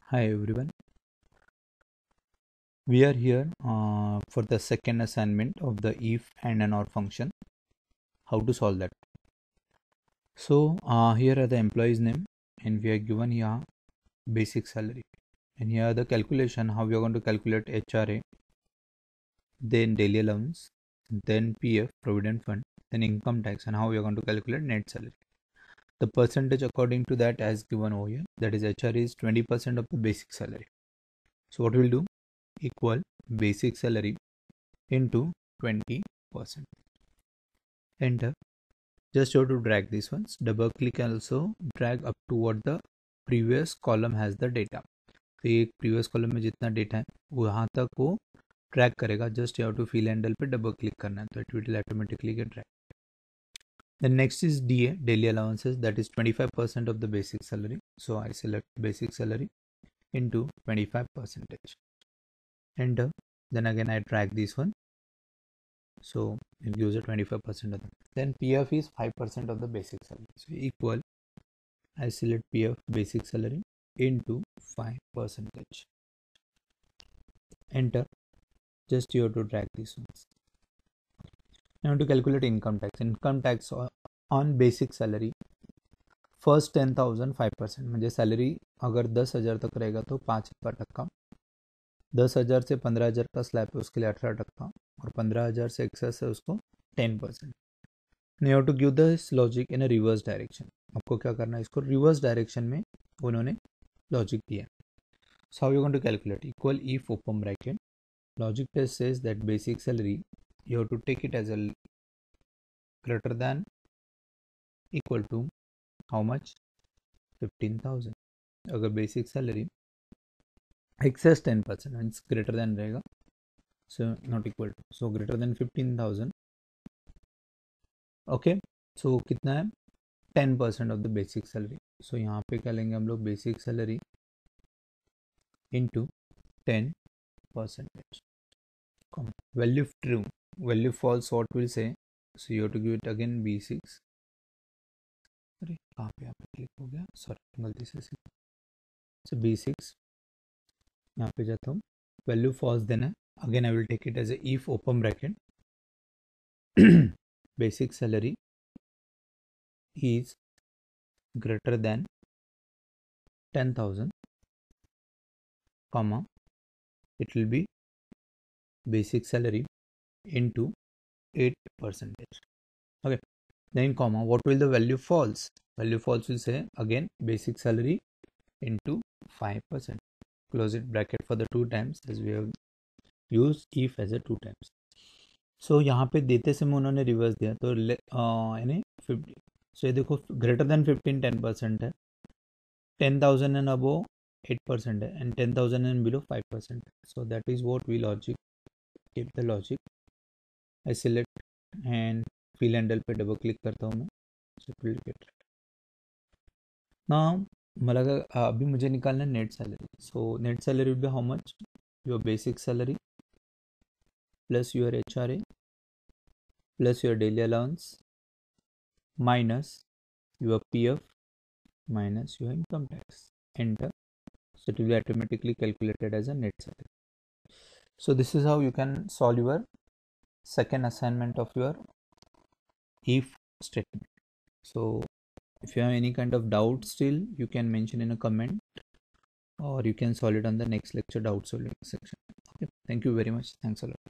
Hi everyone. We are here for the second assignment of the if and an or function. How to solve that? So here are the employees name and we are given here basic salary, and here are the calculation how we are going to calculate HRA, then daily allowance, then PF provident fund, then income tax, and how we are going to calculate net salary. The percentage according to that as given over here, that is HRA is 20% of the basic salary. So what we'll do, equal basic salary into 20%. Enter. Just you have to drag these ones. Double click and also drag up to what the previous column has the data. तो ये previous column में जितना data है वहाँ तक वो drag करेगा. Just you have to fill handle पे double click करना है तो it will automatically get drag. Then next is DA, daily allowances, that is 25% of the basic salary. So I select basic salary into 25%. Enter. Then again I drag this one. So it gives a 25% of them. Then PF is 5% of the basic salary. So equal, I select PF basic salary into 5%. Enter. Just you have to drag these ones. Now to calculate income tax. Income tax on basic salary. First 10,000 5%. म्हणजे salary अगर 10,000 तक रहेगा तो 5% 10,000 से 15,000 का slab है उसके लिए 18%, और 15,000 से एक्सेस है उसको 10%. You have to give this logic in a reverse direction. आपको क्या करना है, इसको रिवर्स डायरेक्शन में उन्होंने लॉजिक दिया. So how you going to calculate, equal if open bracket logic test says that basic salary you have to take it as a greater than equal to how much 15,000. अगर basic salary excess 10% means greater than रहेगा, so not equal to, so greater than 15,000. Okay, so कितना है 10% of the basic salary. So यहाँ पे क्या लेंगे हम लोग, basic salary into 10%. Value true, value false what will say, so you have to give it again B6. अरे कहाँ पे यहाँ पे क्लिक हो गया, सॉरी गलती से. सो B6 यहाँ पे जाता हूँ, वैल्यू फॉल्स देना है. Again I will take it as a if open bracket basic salary is greater than 10,000, comma, it will be basic salary into 8%. Okay, then comma, what will the value false? Value false will say again basic salary into 5%. Close it bracket for the 2 times as we have used if as a 2 times. So यहाँ पे देते समय उन्होंने reverse दिया तो यानी 50. सो ये देखो ग्रेटर देन 15 10% है, 10,000 एंड अबो 8% है, and 10,000 and below 5%. So that is what we logic keep the logic. I select and fill handle पे डबल क्लिक करता हूँ मैं. सो इट विल गेट ना. मला अभी मुझे निकालना है net salary. So net salary will be how much, your basic salary plus your HRA plus your daily allowance minus your PF minus your income tax. Enter. So it will be automatically calculated as a net salary. So this is how you can solve your second assignment of your if statement. So if you have any kind of doubt still, you can mention in a comment, or you can solve it on the next lecture doubt solving section. Okay. Thank you very much. Thanks a lot.